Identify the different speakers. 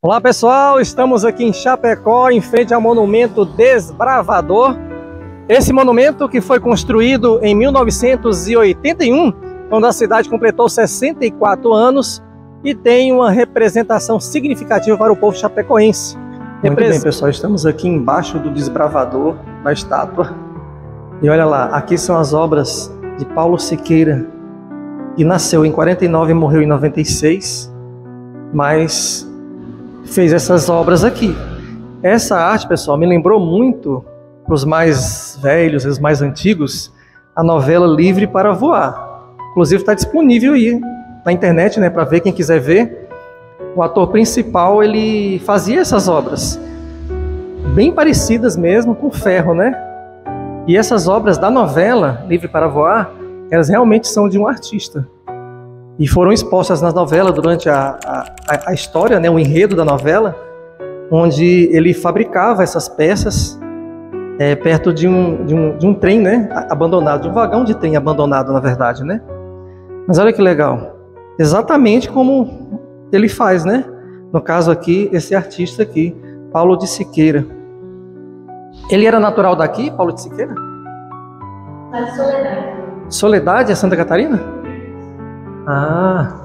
Speaker 1: Olá pessoal, estamos aqui em Chapecó, em frente ao Monumento Desbravador. Esse monumento que foi construído em 1981, quando a cidade completou 64 anos e tem uma representação significativa para o povo chapecoense. Muito bem pessoal, estamos aqui embaixo do desbravador da estátua. E olha lá, aqui são as obras de Paulo Siqueira, que nasceu em 49 e morreu em 96, mas fez essas obras aqui. Essa arte, pessoal, me lembrou muito, para os mais velhos, os mais antigos, a novela Livre para Voar. Inclusive está disponível aí na internet, né, para ver quem quiser ver. O ator principal, ele fazia essas obras bem parecidas mesmo com ferro, né? E essas obras da novela Livre para Voar, elas realmente são de um artista. E foram expostas na novela durante a história, né, o enredo da novela, onde ele fabricava essas peças perto de um trem, né, abandonado, de um vagão de trem abandonado, na verdade, né? Mas olha que legal, exatamente como ele faz, né? No caso aqui, esse artista aqui, Paulo de Siqueira. Ele era natural daqui, Paulo de Siqueira?
Speaker 2: Da Soledade.
Speaker 1: Soledade, é Santa Catarina? Ah,